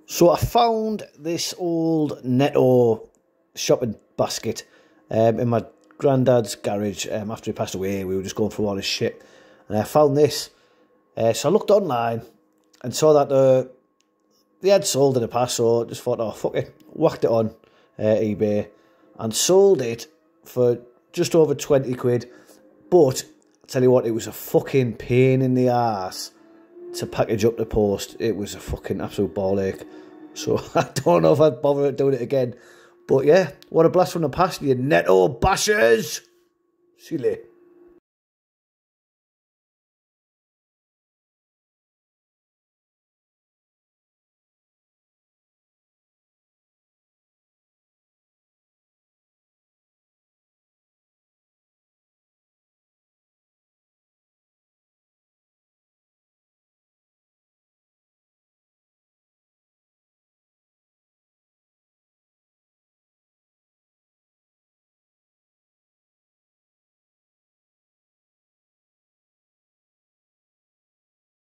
So I found this old Netto shopping basket in my granddad's garage after he passed away. We were just going through all his shit. And I found this. So I looked online and saw that they had sold in the past, so I just thought, oh, fuck it. Whacked it on eBay and sold it for just over 20 quid. But I tell you what, it was a fucking pain in the ass to package up the post. It was a fucking absolute ball ache. So I don't know if I'd bother doing it again. But yeah, what a blast from the past, you Netto bashers. See you later.